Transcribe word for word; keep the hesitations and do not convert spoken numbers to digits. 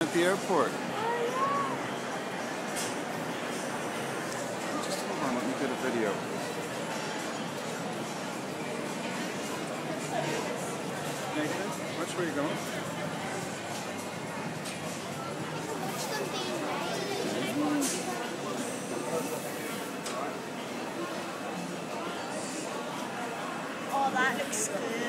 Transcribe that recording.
at the airport. Just hold on, let me get a video. Nathan, watch where you're going. Oh, that looks good.